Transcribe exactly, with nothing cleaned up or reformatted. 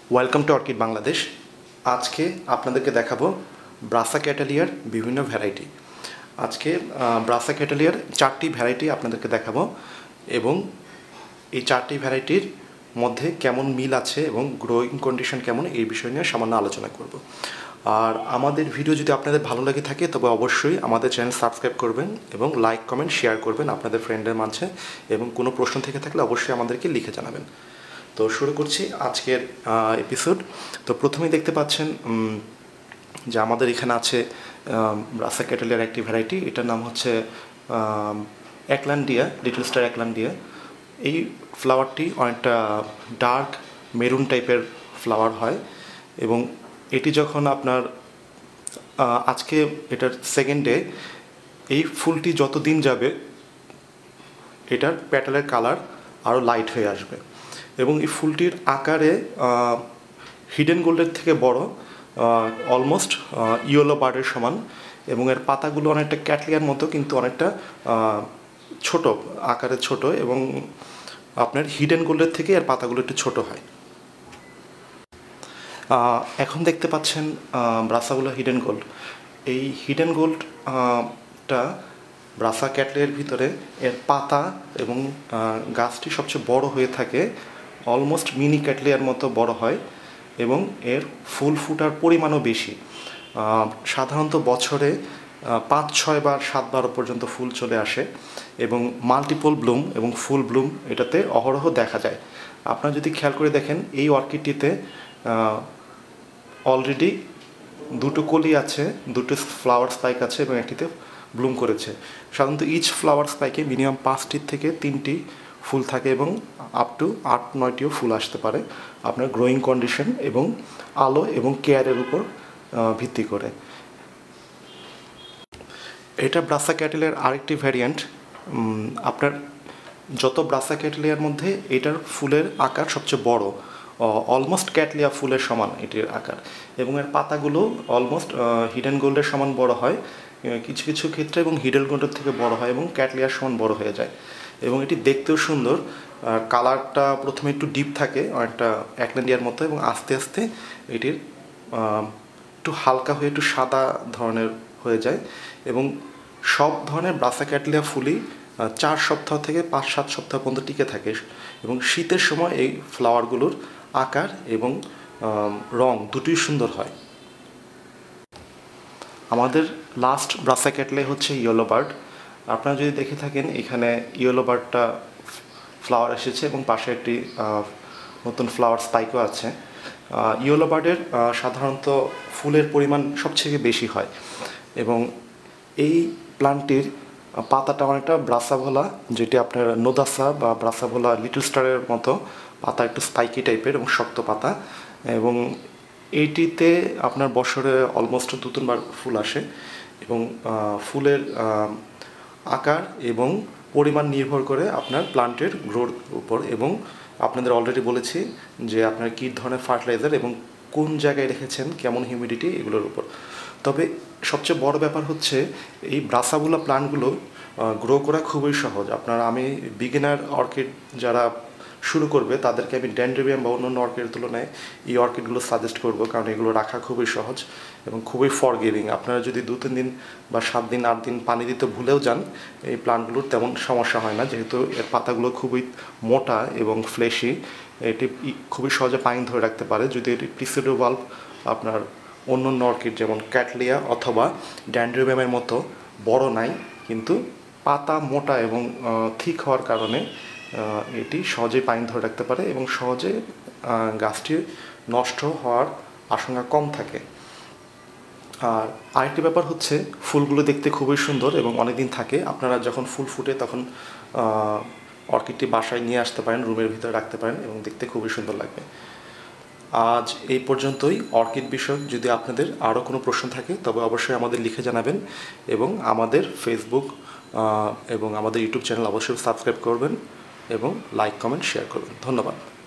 Welcome to orchid Bangladesh. আজকে আপনাদেরকে দেখাবো ব্রাসাক্যাটেলিয়ার বিভিন্ন ভ্যারাইটি। আজকে ব্রাসাক্যাটেলিয়ার চারটি ভ্যারাইটি আপনাদেরকে দেখাবো এবং এই চারটি ভ্যারাইটির মধ্যে কেমন মিল আছে এবং গ্রোয়িং কন্ডিশন কেমন এই বিষয় নিয়ে সামান্য আলোচনা করব। আর আমাদের ভিডিও যদি আপনাদের ভালো লাগে থাকে তবে অবশ্যই আমাদের চ্যানেল সাবস্ক্রাইব করবেন এবং লাইক কমেন্ট শেয়ার করবেন আপনাদের ফ্রেন্ডের মাঝে, এবং কোনো প্রশ্ন থেকে থাকলে অবশ্যই আমাদেরকে লিখে জানাবেন। তো শুরু করছি আজকের এপিসোড। তো প্রথমেই দেখতে পাচ্ছেন যে আমাদের এখানে আছে ব্রাসাক্যাটেলিয়ার একটি ভ্যারাইটি, এটার নাম হচ্ছে অ্যাক্লান্ডিয়া, লিটলস্টার অ্যাক্লান্ডিয়া। এই ফ্লাওয়ারটি অনেকটা ডার্ক মেরুন টাইপের ফ্লাওয়ার হয় এবং এটি যখন আপনার আজকে এটার সেকেন্ড ডে, এই ফুলটি যত দিন যাবে এটার প্যাটেলের কালার আরও লাইট হয়ে আসবে এবং এই ফুলটির আকারে হিডেন গোল্ডের থেকে বড়, অলমোস্ট ইয়েলো বার্ডের সমান, এবং এর পাতাগুলো অনেকটা ক্যাটলিয়ার মতো কিন্তু অনেকটা ছোট আকারে ছোট, এবং আপনার হিডেন গোল্ডের থেকে এর পাতাগুলো একটু ছোট হয়। এখন দেখতে পাচ্ছেন ব্রাসাভোলা হিডেন গোল্ড। এই হিডেন গোল্ডটা ব্রাসাক্যাটেলিয়ার ভিতরে এর পাতা এবং গাছটি সবচেয়ে বড় হয়ে থাকে, অলমোস্ট মিনি ক্যাটলিয়ার মতো বড় হয় এবং এর ফুল ফুটার পরিমাণও বেশি। সাধারণত বছরে পাঁচ ছয় বার সাতবার পর্যন্ত ফুল চলে আসে এবং মাল্টিপল ব্লুম এবং ফুল ব্লুম এটাতে অহরহ দেখা যায়। আপনারা যদি খেয়াল করে দেখেন এই অর্কিডটিতে অলরেডি দুটো কলি আছে, দুটো ফ্লাওয়ার স্পাইক আছে এবং একটিতে ব্লুম করেছে। সাধারণত ইচ ফ্লাওয়ার স্পাইকে মিনিমাম পাঁচটির থেকে তিনটি ফুল থাকে এবং আপ টু আট নয়টিও ফুল আসতে পারে আপনার গ্রোয়িং কন্ডিশন এবং আলো এবং কেয়ারের উপর ভিত্তি করে। এটা ব্রাসাক্যাটেলিয়ার আরেকটি ভ্যারিয়েন্ট। আপনার যত ব্রাসাক্যাটেলিয়ার মধ্যে এটার ফুলের আকার সবচেয়ে বড়, অলমোস্ট ক্যাটলিয়া ফুলের সমান এটির আকার, এবং এর পাতাগুলো অলমোস্ট হিডেন গোল্ডের সমান বড় হয় কিছু কিছু ক্ষেত্রে, এবং হিডেন গোল্ডের থেকে বড় হয় এবং ক্যাটলিয়ার সমান বড় হয়ে যায়, এবং এটি দেখতেও সুন্দর। কালারটা প্রথমে একটু ডিপ থাকে অনেকটা অ্যাক্ল্যান্ডিয়ার মতো, এবং আস্তে আস্তে এটির একটু হালকা হয়ে একটু সাদা ধরনের হয়ে যায়, এবং সব ধরনের ব্রাসাক্যাটেলিয়া ফুলই চার সপ্তাহ থেকে পাঁচ সাত সপ্তাহ পর্যন্ত টিকে থাকে, এবং শীতের সময় এই ফ্লাওয়ারগুলোর আকার এবং রং দুটোই সুন্দর হয়। আমাদের লাস্ট ব্রাসাক্যাটেলিয়া হচ্ছে ইয়েলো বার্ড। আপনারা যদি দেখে থাকেন এখানে ইয়েলো বার্ডটা ফ্লাওয়ার এসেছে এবং পাশে একটি নতুন ফ্লাওয়ার স্পাইকও আছে। ইয়েলো বার্ডের সাধারণত ফুলের পরিমাণ সবথেকে বেশি হয় এবং এই প্লান্টটির পাতাটা অনেকটা ব্রাসাভোলা, যেটি আপনার নোদাসা বা ব্রাসাভোলা লিটলস্টারের মতো পাতা, একটু স্পাইকি টাইপের এবং শক্ত পাতা, এবং এইটিতে আপনার বছরে অলমোস্ট দু তিনবার ফুল আসে এবং ফুলের আকার এবং পরিমাণ নির্ভর করে আপনার প্লান্টের গ্রোর উপর, এবং আপনাদের অলরেডি বলেছি যে আপনার কী ধরনের ফার্টিলাইজার এবং কোন জায়গায় রেখেছেন, কেমন হিউমিডিটি, এগুলোর উপর। তবে সবচেয়ে বড় ব্যাপার হচ্ছে এই ব্রাসাভোলা প্লান্টগুলো গ্রো করা খুবই সহজ। আপনার আমি বিগিনার অর্কিড যারা শুরু করবে তাদেরকে আমি ড্যান্ড্রেবিয়াম বা অন্যান্য অর্কিডের তুলনায় এই অর্কিডগুলো সাজেস্ট করবো, কারণ এগুলো রাখা খুবই সহজ এবং খুবই ফরগিভিং। আপনারা যদি দু তিন দিন বা সাত দিন আট দিন পানি দিতে ভুলেও যান, এই প্লান্টগুলোর তেমন সমস্যা হয় না, যেহেতু এর পাতাগুলো খুবই মোটা এবং ফ্লেশি। এটি খুবই সহজে পানি ধরে রাখতে পারে। যদি এটি প্রিসিডিও বাল্ব আপনার অন্য অন্য অর্কিড যেমন ক্যাটলিয়া অথবা ড্যান্ড্রেবিয়ামের মতো বড় নাই, কিন্তু পাতা মোটা এবং থিক হওয়ার কারণে এটি সহজেই পানি ধরে রাখতে পারে এবং সহজে গাছটি নষ্ট হওয়ার আশঙ্কা কম থাকে। আর আরেকটি ব্যাপার হচ্ছে ফুলগুলো দেখতে খুবই সুন্দর এবং অনেকদিন থাকে। আপনারা যখন ফুল ফুটে তখন অর্কিডটি বাসায় নিয়ে আসতে পারেন, রুমের ভিতরে রাখতে পারেন এবং দেখতে খুবই সুন্দর লাগবে। আজ এই পর্যন্তই। অর্কিড বিষয়ক যদি আপনাদের আরও কোনো প্রশ্ন থাকে তবে অবশ্যই আমাদের লিখে জানাবেন, এবং আমাদের ফেসবুক এবং আমাদের ইউটিউব চ্যানেল অবশ্যই সাবস্ক্রাইব করবেন এবং লাইক কমেন্ট শেয়ার করবেন। ধন্যবাদ।